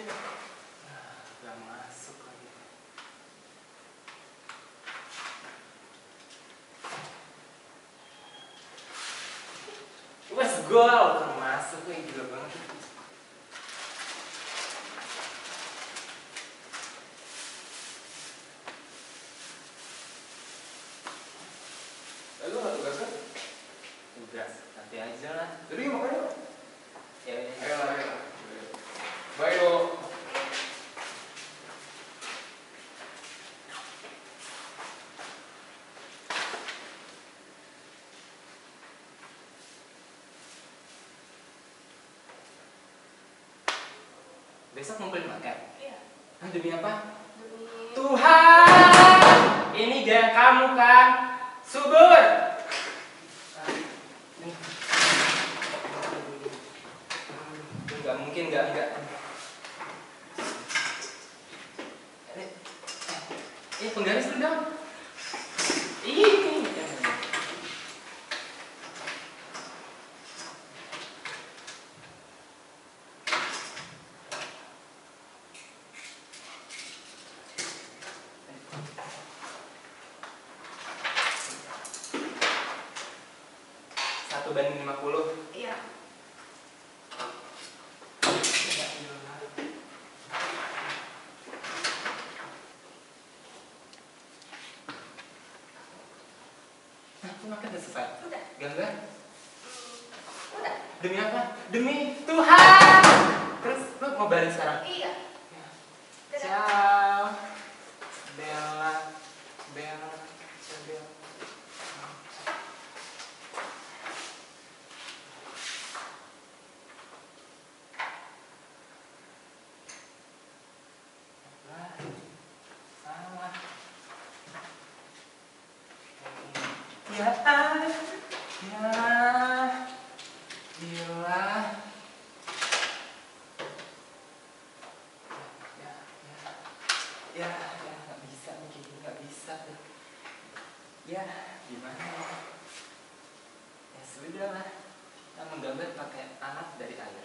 Gak masuk lagi. Wes gol, gak masuk nih, gila banget. Lalu nggak tugas kan? Tugas, nanti aja lah. Jadi makanya. Ya, Ayo lah, ayo. Bye lo. besok ngumpulin makan? Iya. Demi apa? Demi Tuhan, ini gaya kamu kan? Subur. Nggak mungkin, nggak. Penggaris dong. Ini. Satu banding 50. iya. Makan udah selesai? Udah. Gambar? Udah. Demi apa? Demi Tuhan. Terus lu mau balik sekarang? Iya. Ciao. Bella. Ciao Bella. Salah. Ya, nggak bisa nih, kayak gini nggak bisa tuh. Ya, gimana ya? Ya sudah lah, kita menggambar pakai alat dari air.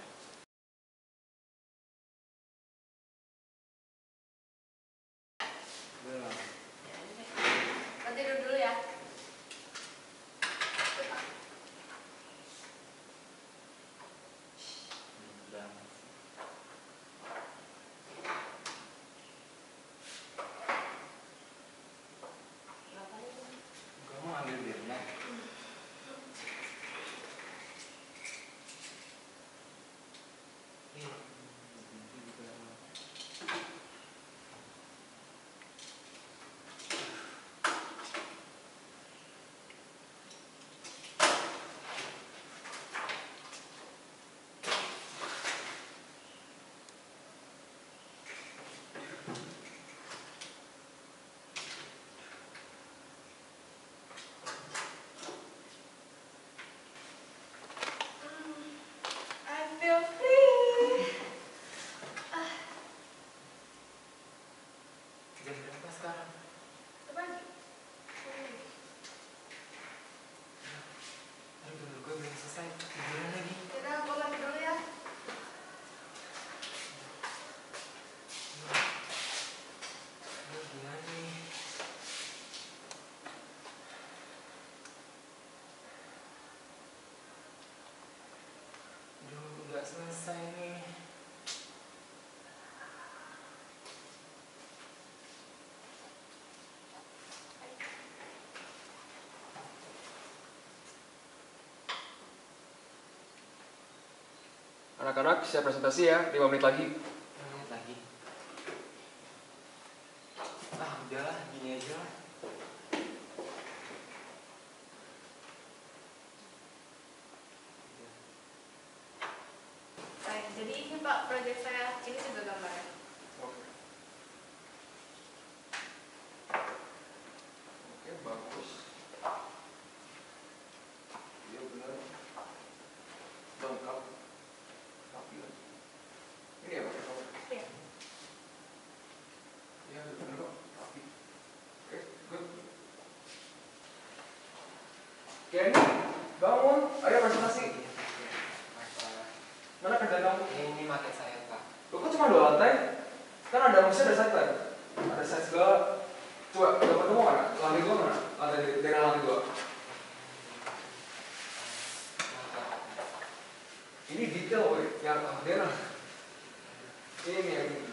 Belum. Nanti dulu ya. Kamu ambil birnya. I feel free. Jam berapa sekarang? Pagi. Aduh, gue belum selesai tiduran lagi. Kita aku mandi dulu ya. Aduh, gimana nih? Aduh, nggak selesai nih. Anak-anak siap presentasi ya, 5 menit lagi. Lihat lagi. Udahlah, gini aja lah. Baik, jadi ini Pak proyek saya. Ini juga gambarnya. Oke, bagus. Iya benar. Lengkap. Rapi lah. Ini ya Pak? Iya. Iya benar kok. Rapi. Oke, good. Kenny, bangun. Ayo presentasi. Mana kerjaan kamu? Ini pakai saya, Pak. Lu Kok cuma 2 lantai? Kan ada maksudnya ada side line. Ada side segala. Coba gambar kamu mana? Lantai 2 mana? Daerah lantai 2. Ini detail, woy. Yang daerah. Ini yang